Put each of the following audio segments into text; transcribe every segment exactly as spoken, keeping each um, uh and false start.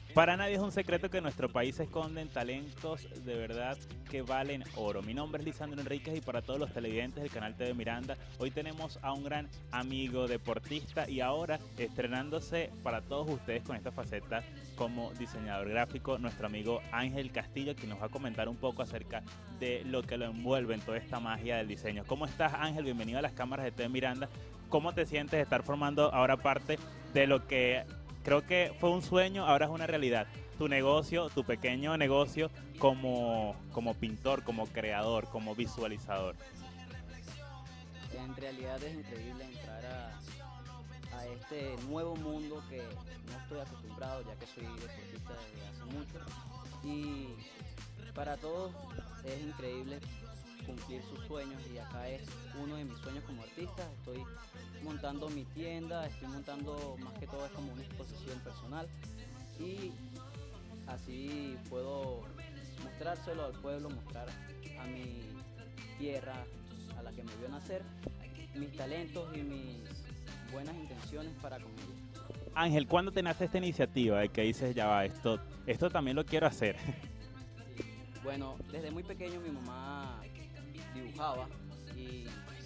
Para nadie es un secreto que en nuestro país se esconden talentos de verdad que valen oro. Mi nombre es Lisandro Enríquez y para todos los televidentes del canal T V Miranda, hoy tenemos a un gran amigo deportista y ahora estrenándose para todos ustedes con esta faceta como diseñador gráfico, nuestro amigo Ángel Castillo, quien nos va a comentar un poco acerca de lo que lo envuelve en toda esta magia del diseño. ¿Cómo estás, Ángel? Bienvenido a las cámaras de T V Miranda. ¿Cómo te sientes de estar formando ahora parte de lo que creo que fue un sueño, ahora es una realidad? Tu negocio, tu pequeño negocio como, como pintor, como creador, como visualizador. En realidad es increíble entrar a, a este nuevo mundo que no estoy acostumbrado, ya que soy deportista desde hace mucho. Y para todos es increíble cumplir sus sueños y acá es uno de mis sueños como artista. Estoy montando mi tienda, estoy montando más que todo es como una exposición personal y así puedo mostrárselo al pueblo, mostrar a mi tierra a la que me vio nacer, mis talentos y mis buenas intenciones para con ellos. Ángel, ¿cuándo te nace esta iniciativa de que dices, ya va, esto, esto también lo quiero hacer? Sí. Bueno, desde muy pequeño mi mamá dibujaba y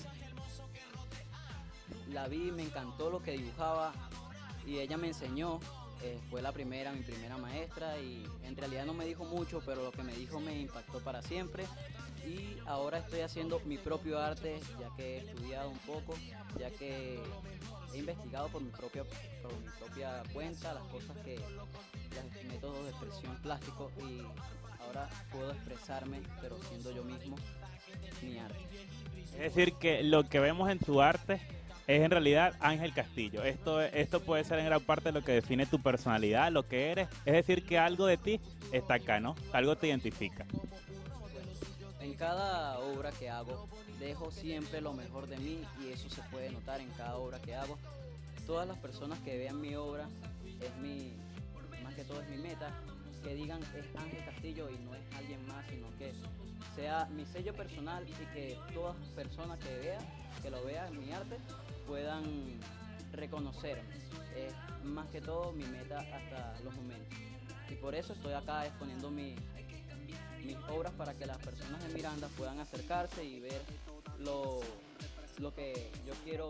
la vi, me encantó lo que dibujaba y ella me enseñó, eh, fue la primera, mi primera maestra y en realidad no me dijo mucho, pero lo que me dijo me impactó para siempre y ahora estoy haciendo mi propio arte, ya que he estudiado un poco, ya que he investigado por mi propia, por mi propia cuenta las cosas que, los métodos de expresión plásticos y ahora puedo expresarme, pero siendo yo mismo mi arte. Es decir, que lo que vemos en tu arte es en realidad Ángel Castillo. Esto, esto puede ser en gran parte lo que define tu personalidad, lo que eres. Es decir, que algo de ti está acá, ¿no? Algo te identifica. En cada obra que hago, dejo siempre lo mejor de mí y eso se puede notar en cada obra que hago. Todas las personas que vean mi obra, es mi, más que todo es mi meta, que digan es Ángel Castillo y no es alguien más, sino que sea mi sello personal y que todas personas que vean, que lo vean mi arte, puedan reconocerme. Es más que todo mi meta hasta los momentos. Y por eso estoy acá exponiendo mi, mis obras para que las personas de Miranda puedan acercarse y ver lo, lo que yo quiero,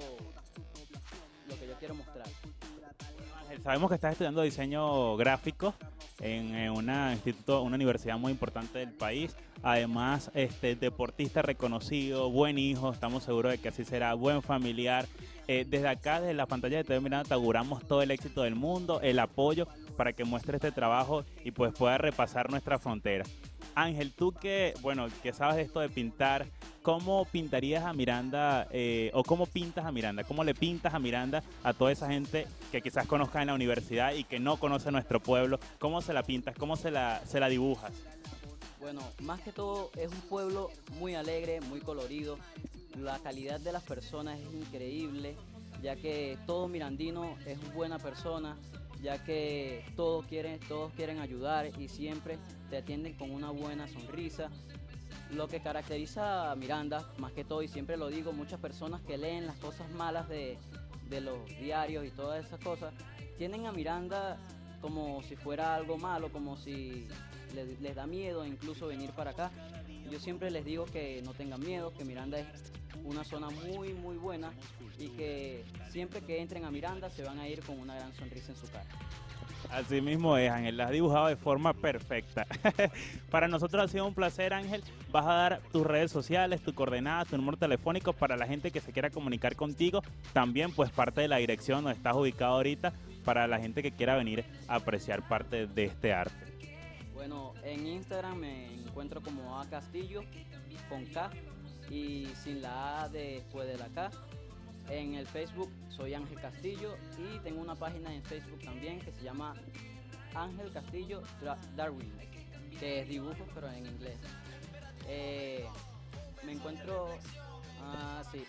lo que yo quiero mostrar. Ángel, sabemos que estás estudiando diseño gráfico en, en una instituto, una universidad muy importante del país. Además, este deportista reconocido, buen hijo, estamos seguros de que así será, buen familiar. Eh, desde acá, desde la pantalla de T V Miranda, te auguramos todo el éxito del mundo, el apoyo para que muestre este trabajo y pues pueda repasar nuestra frontera. Ángel, tú que, bueno, que sabes de esto de pintar, ¿cómo pintarías a Miranda eh, o cómo pintas a Miranda? ¿Cómo le pintas a Miranda a toda esa gente que quizás conozca en la universidad y que no conoce nuestro pueblo? ¿Cómo se la pintas? ¿Cómo se la, se la dibujas? Bueno, más que todo es un pueblo muy alegre, muy colorido. La calidad de las personas es increíble, ya que todo mirandino es buena persona, ya que todos quieren, todos quieren ayudar y siempre te atienden con una buena sonrisa. Lo que caracteriza a Miranda, más que todo, y siempre lo digo, muchas personas que leen las cosas malas de, de los diarios y todas esas cosas, tienen a Miranda como si fuera algo malo, como si les, les da miedo incluso venir para acá. Yo siempre les digo que no tengan miedo, que Miranda es una zona muy muy buena y que siempre que entren a Miranda se van a ir con una gran sonrisa en su cara. Así mismo es, Ángel, la has dibujado de forma perfecta. Para nosotros ha sido un placer, Ángel. Vas a dar tus redes sociales, tu coordenada, tu número telefónico para la gente que se quiera comunicar contigo. También pues parte de la dirección donde estás ubicado ahorita para la gente que quiera venir a apreciar parte de este arte. Bueno, en Instagram me encuentro como A Castillo con K y sin la A después de la K. En el Facebook soy Ángel Castillo y tengo una página en Facebook también que se llama Ángel Castillo Darwin, que es dibujos pero en inglés. Eh, me encuentro... Ah, sí.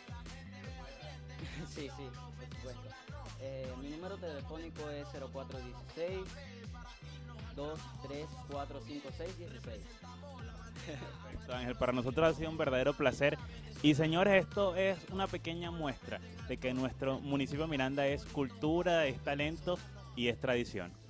sí, sí, por supuesto. Eh, mi número telefónico es cero cuatro uno seis, dos tres cuatro cinco seis uno seis. Perfecto, Ángel, para nosotros ha sido un verdadero placer. Y señores, esto es una pequeña muestra de que nuestro municipio de Miranda es cultura, es talento y es tradición.